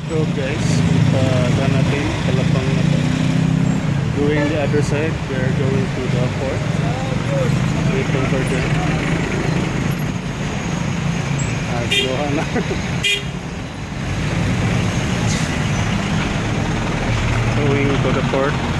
So guys, done natin kalapang na to. Going the other side, we're going to the port. Waiting for them. Gilohan na. Going to the port.